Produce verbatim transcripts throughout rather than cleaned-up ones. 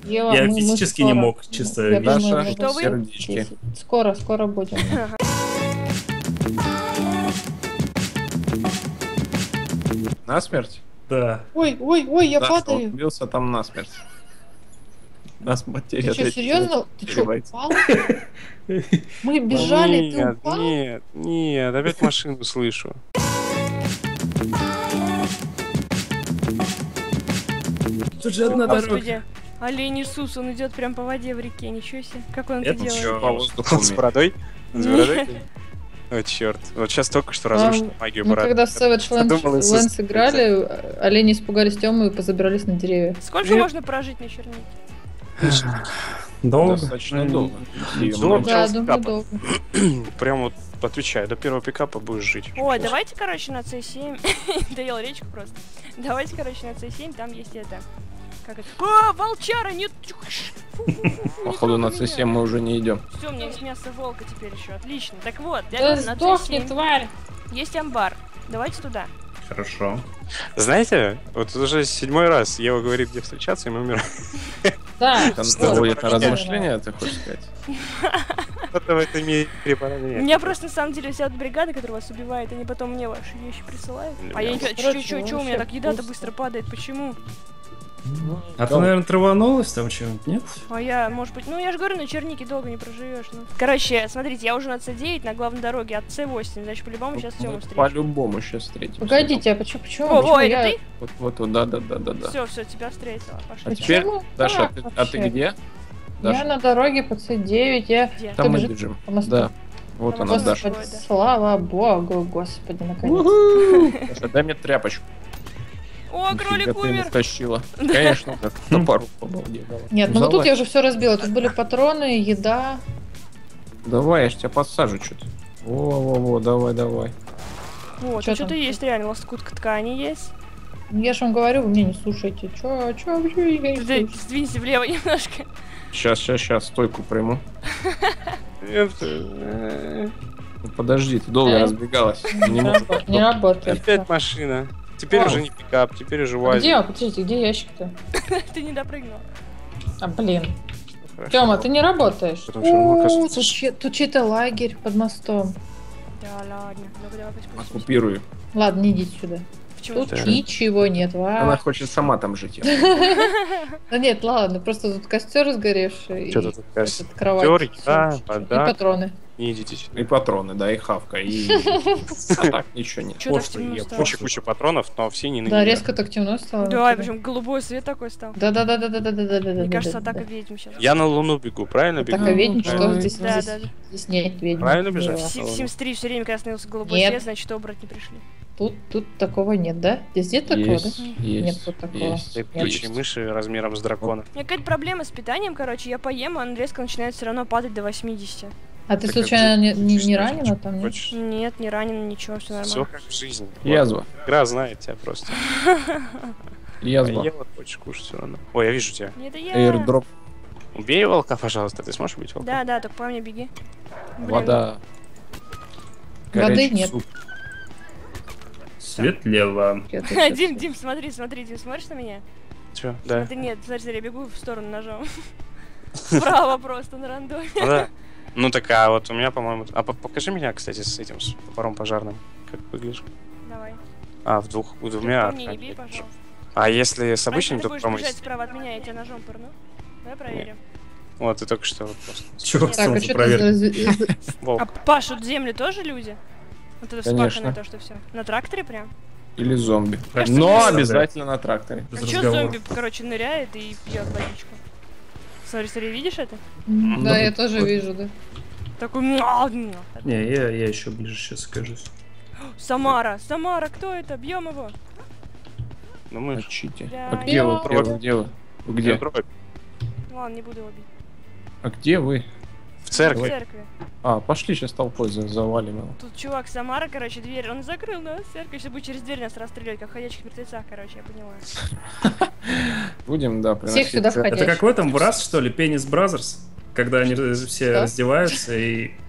Ева, Я мы- мы физически скоро. не мог, чисто Я видишь. думаю, Даша, что вы? сердечки. Скоро, скоро будем. Насмерть? Да. Ой, ой, ой, я Да, он падаю. убился там насмерть. Нас Ты потеря. что, серьезно? Ты что, перебивайте. упал? Мы бежали, ты Нет, упал? нет, нет, опять машину слышу. Тут же одна дорога. Господи. Олень Иисус, он идет прям по воде в реке, ничего себе. Как он это, Это делает? чё? По воздуху Он с умеет. бородой? Он с бородой? О, черт. Вот сейчас только что разрушил А, магию Мы бороды. когда в Savage Lands, Подумал, Иисус. Lands играли, олени испугались Тёмы и позабирались на деревья. Сколько Привет. можно прожить на чернике? Долго? Достаточно долго. Её Ну, много. Да, Сейчас думаю, капа. долго. Прям вот отвечаю, до первого пикапа будешь жить. Ой, давайте, короче, на С семь. Доел речку просто. Давайте, короче, на С семь, там есть это. Как это? А, волчара, нет! Походу на С семь мы уже не идем. Все, у меня есть мясо волка теперь еще. Отлично. Так вот, я Да говорю, на сдохни, С семь тварь! есть амбар. Давайте туда. Хорошо. Знаете, вот уже седьмой раз Ева говорит, где встречаться, и мы умираем. Да, Там вот. доводит на размышления, ты хочешь сказать? Что-то в этом мире пора У менять. меня просто на самом деле вся эта бригада, которая вас убивает, они потом мне ваши вещи присылают. А я не знаю, Короче, чё, чё, чё, у меня вообще так еда-то пусто. быстро падает, почему? А ты, наверное, траванулась там чем-нибудь, нет? А я, может быть, ну я же говорю, на чернике долго не проживешь. Ну. Короче, смотрите, я уже на С девять на главной дороге от С восемь, значит, по-любому сейчас Тёму Мы встречу. по-любому сейчас встретимся. Погодите, а почему, почему, О, почему о, это я... ты? Вот, вот, вот, да, да, да, да, да. Все, все, тебя встретила. А Пошли. теперь, Почему Даша, так а ты, а ты вообще? где? Я Даша, на дороге по С девять, я... Где? там мы бежит бежим. по мосту. Да. Вот Там она, мост. Даша. Господи, Да. слава богу, господи, наконец. Даша, дай мне тряпочку. О, кролик Нифига ты умер! натащила. Конечно, как топору обалдела. Нет, ну вот тут Залазь. я уже все разбила. Тут были патроны, еда. Давай, я ж тебя подсажу что-то. Во-во-во, давай, давай. Вот, Чё тут что-то там? есть, реально, лоскут ткани есть. Я же вам говорю, вы меня не слушаете. Чё, чё, вообще я не Ты слушаю? сдвинься влево немножко. Сейчас, сейчас, сейчас, стойку приму. Это- Ну, подожди, ты долго Да. разбегалась. Не Не можешь. рабо- не работает. Опять машина. Теперь А. уже не пикап, теперь уже А УАЗик. где? Подождите, где ящик-то? Ты не допрыгнул. А, блин. Хорошо. Тёма, ты не работаешь. Потому что он, О, оказывается, тут чьи- тут чей-то лагерь под мостом. Да ладно, ну-ка давай поспустимся. Оккупирую. Ладно, не идите сюда. Почему? Тут Да. ничего нет. Она Ва. хочет сама там жить. Да нет, ладно, просто тут костер сгоревший. Что и тут такая этот, кровать. костер, всё. еда, И вода. патроны. Не идите сюда. И патроны, да, и хавка, и... А так ничего нет. Чё так Пошлый темно я, стало? Куча-куча патронов, но все не на Да, еда. резко так темно стало. Да, причем голубой свет такой стал. Да, да, да, да, да, да, да, да, да. Мне да, кажется, да, атака да. ведьм сейчас. Я на Луну бегу, правильно бегу? Атака ведьм, что Правильно. здесь, Да, здесь, да. здесь нет ведьм. Правильно бежать? Мила. В Sims три все время, когда становился голубой Нет. свет, значит, оборотни пришли. Тут, тут такого нет, да? Здесь нет такого, Есть, да? есть, Нет тут такого. есть. Летучие мыши размером с дракона. У меня какая-то проблема с питанием, короче, я поем, а он резко начинает все равно падать до восьмидесяти. А ты Так случайно как не, же- не, не что ранена ты там, нет? хочешь? Нет, не ранен, ничего, все Все нормально. как в жизни. Язва. Игра знает тебя просто. Язва. Поела, хочешь кушать все равно. Ой, я вижу тебя. Не, это я. Airdrop, Убей волка, пожалуйста. Ты сможешь убить волка? Да, да, только по мне беги. Блин. вода. Воды горячий нет. суп. Светлело. Я тут щас- Дим, Дим, смотри, смотри, Дим, смотришь на меня? Че? Да. Смотри, нет, смотри, смотри, я бегу в сторону ножом. Вправо просто на рандоме. Ну да. Ну так, а вот у меня, по-моему... А по- покажи меня, кстати, с этим, с топором пожарным. Как выглядишь? Давай. А, в двух, в двумя. По мне не бей, пожалуйста. А если с А если обычным ты будешь топором... бежать справа от меня, я тебя ножом пырну? Давай проверим. Вот, ты только что вот просто... Чего Так, Так, сам а за что ты проверку? за... за- Волк. А пашут земли тоже люди? Вот это Конечно. вспаханное то, что все. На тракторе прям? Или зомби. Кажется, Но это обязательно на тракторе. Без А чё разговоров. зомби, короче, ныряет и пьет водичку? Смотри, смотри, видишь это? Да, я тоже вижу, да. Такой... муа, муа. Не, я, я еще ближе сейчас скажусь. Самара, Самара, кто это? Бьем его. Ну мы... Мочите. Да, А где вы? я- Где вы? Где вы? Вы Где? Дробь. Ладно, не буду его бить. А где вы? В В церкви. церкви. А, пошли сейчас толпой за- завалим его. Тут чувак Самара, короче, дверь, он закрыл нас, церковь, сейчас будет через дверь нас расстреливать, как в ходячих мертвецах, короче, я поняла. Будем, да, приносить. Всех сюда жертвы. Это как в этом, в раз, что ли, Пенис Бразерс? Когда они все Что? раздеваются и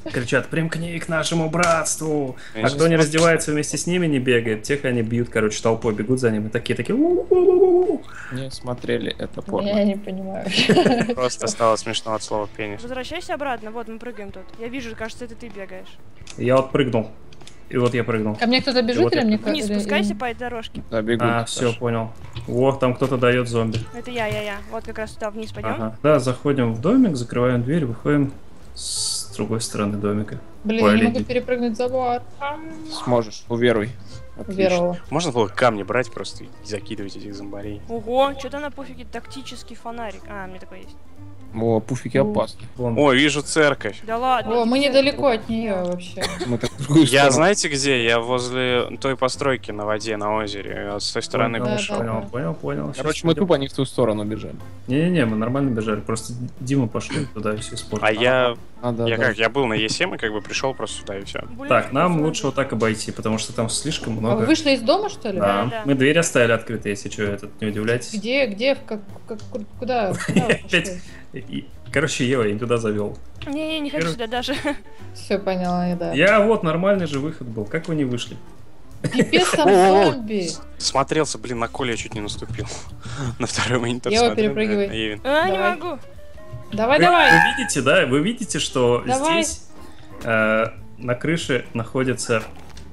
Кричат, примкни к нашему братству. Я А не кто не знаю. раздевается вместе с ними, не бегает, тех они бьют, короче, толпой бегут за ними. Такие, такие. «У-у-у-у-у». Не смотрели это Я порно. не понимаю. Просто стало смешно от слова пенис. Возвращайся обратно, вот мы прыгаем тут. Я вижу, кажется, это ты бегаешь. Я вот прыгнул. И вот я прыгнул. Ко мне кто-то бежит Вот или я- мне Вниз или- спускайся или- по этой дорожке. Да, бегут. А, все, понял. О, там кто-то дает зомби. Это я, я, я. Вот как раз туда вниз пойдем. Ага. Да, заходим в домик, закрываем дверь, выходим с другой стороны домика. Блин, Ой, я не могу леди. перепрыгнуть забор. Сможешь, уверуй. Отлично. Веровала. Можно было камни брать просто и закидывать этих зомбарей. Ого, что-то на пуфике тактический фонарик. А, мне такой есть. О, пуфики Ну. опасны. Вон. О, вижу церковь. Да ладно. О, мы иди. недалеко от нее вообще. Мы так в другую Я сторону. знаете где? Я возле той постройки на воде, на озере. Я с той стороны Понял, Да, пошел. да, понял, да. понял, понял. Короче, Щас мы пойдем. тупо не в ту сторону бежали. Не-не-не, мы нормально бежали, просто Дима пошел туда и все испортил. А я, А, да, я да. как, я был на Е семь и как бы пришел просто сюда и все. Блин, Так, нам красиво. лучше вот так обойти, потому что там слишком А много. вы вышли из дома, что ли? Да, Да, да. мы дверь оставили открытой, если что, этот, не удивляйтесь. Где, где, в как, как, куда? Куда вы Опять. пошли? И- Короче, Ева, я не туда завел. Не, не, не хочу Первый- сюда даже. Все поняла, да. Я вот, нормальный же выход был. Как вы не вышли? Пипец там О-о-о. зомби. Смотрелся, блин, на Коле я чуть не наступил. На второй монитор Ева, смотрю, перепрыгивай. на Евин. А, не Давай. могу. Давай, Вы, давай. вы видите, да? Вы видите, что Давай. здесь э, на крыше находится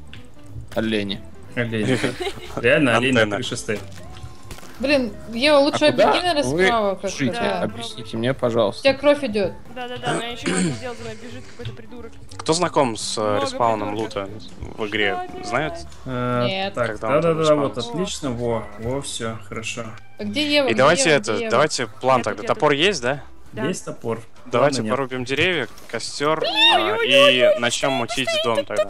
Олени. олень. Реально олень на Антенна. крыше стоит. Блин, Ева, лучше А куда объясни, наверное, вы справа как-то. Жите, Да. объясните мне, У пожалуйста. тебя кровь идет. Да-да-да, но я ничего не могу сделать, за мной бежит какой-то придурок. Кто знаком с э, Много респауном придурков. лута в игре? Что Знают? делать? Э, Нет. Так, Когда он да-да-да, там вот, спал. отлично, во, во, все, хорошо. А где Ева? И Где давайте Ева? это, Где Ева? давайте план Я тогда. тут, я Топор есть, да? Да. Есть топор? Давайте Ладно, нет. порубим деревья, костер а, и начнем мутить дом тогда.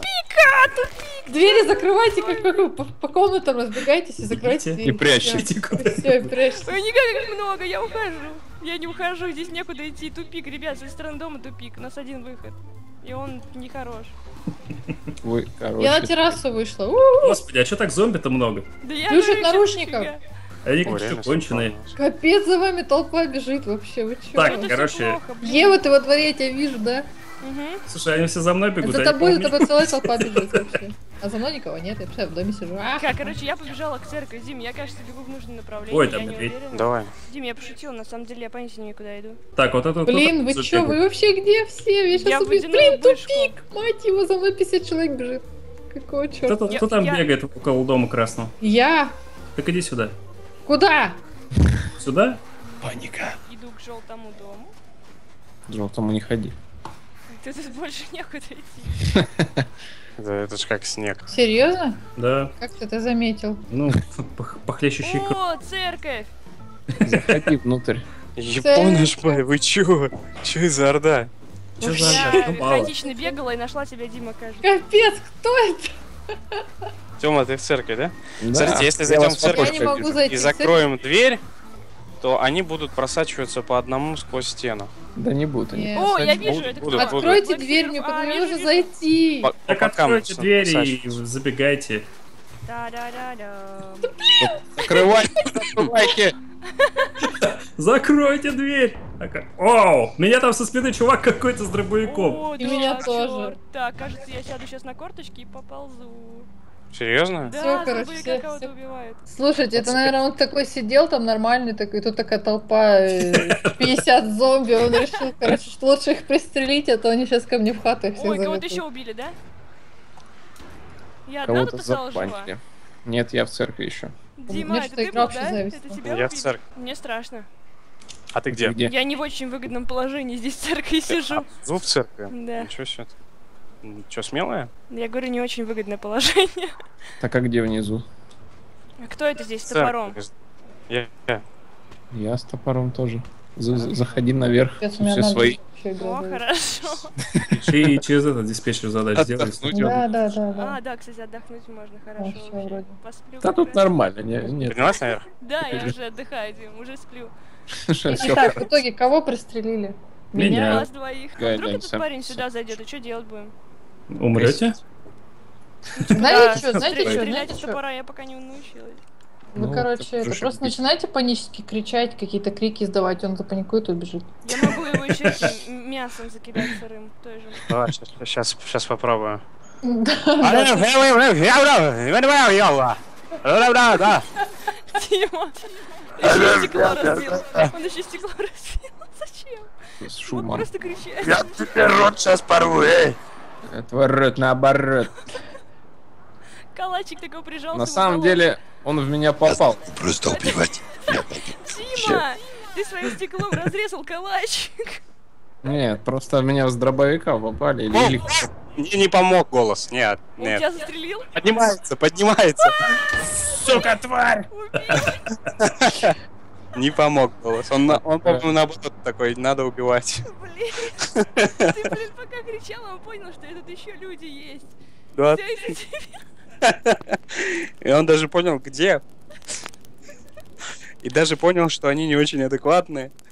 Двери закрывайте, как, как вы по, по комнатам разбегайтесь и закройте Идите двери. и прячьтесь. Идите куда-нибудь. Все, и прячьтесь. Ой, никак их много, я ухожу. Я не ухожу, здесь некуда идти. Тупик, ребят, с этой стороны дома тупик. У нас один выход. И он нехорош. Вы, короче, Я на террасу вышла. У-у-у. Господи, а что так зомби-то много? Да я Душат говорю, чё наручников. нифига. Они О, какие-то реально конченые. всё Капец, за вами толпа бежит вообще, вы чё? Так, Это всё короче, плохо, блин. Ева, ты во дворе, я тебя вижу, да? Мгм. Слушай, они все за мной бегут. За а я тобой, за помню. тобой целая толпа бежит вообще. А за мной никого нет, я представляю, в доме сижу. А, Так, короче, я побежала к церкви. Дим, я, кажется, бегу в нужном направлении. Ой, я там не медведь. уверена. Давай. Дим, я пошутила, на самом деле я понятия не имею, куда иду. Так, вот это блин, вы чё, вы вообще где все? Я сейчас Я в убью. водяную Блин, вышку. тупик! Мать его, за мной пятьдесят человек бежит. Какого Кто, чёрта? тут- Я- кто там я- бегает около дома красного? Я? Так иди сюда. Куда? Сюда? Иду к желтому дому. к желтому не ходи. Ты тут больше некуда идти. Это, это ж как снег. Серьезно? Да. Как ты это заметил? Ну, пох- похлещущий кровь. О, церковь! Заходи внутрь. Ебаныш, бай, вы чё? Чё из за орда? Чё за Я орда? Ну, мало. хаотично бегала и нашла тебя, Дима, кажется. Капец, кто это? Тёма, ты в церкви, да? Да. Смотрите, если Я зайдем вас в церковь Я не могу вижу. зайти. и закроем дверь, то они будут просачиваться по одному сквозь стену. Да не будут они. Нет. О, я Посадить. вижу, Будут, это будут, кто? Откройте Black дверь, Mirror. мне, А, мне вижу, нужно вижу. зайти. По, по Так бокам откройте с- двери и просачиваются. забегайте. Да-да-да-да. Закрывайте, закрывайте. Закройте дверь! Так, а- Оу! Меня там со спины чувак какой-то с дробовиком. О, И да, меня чёрт. тоже. Так, кажется, я сяду сейчас на корточки и поползу. Серьезно? Всё, Да, короче, забыли, всё, как кого-то всё. убивают. Слушайте, это, наверное, он такой сидел там нормальный такой, тут такая толпа, э, пятьдесят зомби, он решил, короче, что лучше их пристрелить, а то они сейчас ко мне в хату их всех Ой, кого-то заметут. еще убили, да? Я одна Кого-то тут осталась жива. запанили. Нет, я в церкви еще. Дима, Мне это что-то ты игра был, вообще да? зависла. Это тебя Я в убили? церкви. Мне страшно. А ты где? Где? Я не в очень выгодном положении, здесь в церкви сижу. Внизу в церкви? Да. Ничего себе. Че, смелая? Я говорю, не очень выгодное положение. Так а где внизу? А кто это здесь с Церковь. топором? Я, я. Я с топором тоже. За- за- Заходи наверх. Капец, у меня Все надо свои. вообще игра О, зависла. хорошо. И через этот диспетчер задач сделай. Отдохнуть. Да, да, да, да. А, да, кстати, отдохнуть можно, хорошо. всё, вообще. вроде. Посплю. Да как тут раз. нормально. Не, нет. Поднялась наверх? Да, я уже отдыхаю, Дим, уже сплю. Всё Итак, в хорошо. итоге кого пристрелили? Меня. Вас двоих. А вдруг этот Гоняемся. парень сюда зайдет, и что делать будем? Умрете? Знаете Да, что, знаете стрелять что, стрелять знаете из что? топора я пока не научилась. Вы, Ну, короче, так это уже просто бить. начинаете панически кричать, какие-то крики издавать, он запаникует и убежит. Я могу его еще этим мясом закидать сырым тоже. Давай, сейчас, сейчас попробую. Да. Дима, еще стекло разбил. Он еще стекло разбил. Зачем? С Мог шумом. просто кричать. Я тебе рот сейчас порву, эй! Твой рот наоборот. Калачик такой прижался. На самом деле, он в меня попал. Просто убивать. Дима, ты своим стеклом разрезал калачик. Нет, просто в меня с дробовика попали. Или, или... Мне не помог голос, нет, Он нет. тебя застрелил? Поднимается, поднимается. Сука, тварь! Убил. Не помог голос. Он, на- он по-моему, наоборот такой, надо убивать. Блин. Ты, блин, пока кричал, он понял, что тут еще люди есть. Да. Всё из-за тебя. И он даже понял, где. И даже понял, что они не очень адекватные.